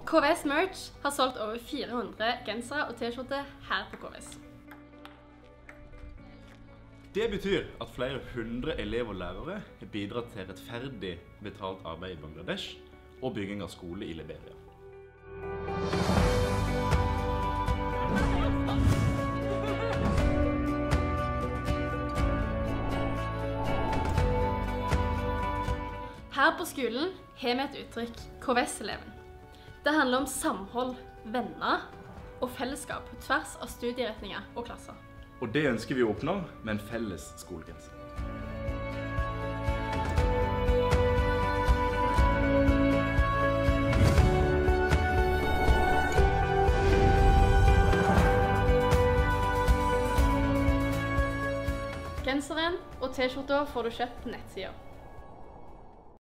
KVS Merch har solgt over 400 gensere og t-skjorter her på KVS. Det betyr at flere hundre elever og lærere har bidratt til rettferdig betalt arbeid i Bangladesh og bygging av skole i Liberia. Her på skolen har vi et uttrykk, KVS-eleven. Det handler om samhold, venner og fellesskap på tvers av studieretninger og klasser. Og det ønsker vi å oppnå med en felles skolegenser. Genseren og t-skjorter får du kjøpt på nettsida.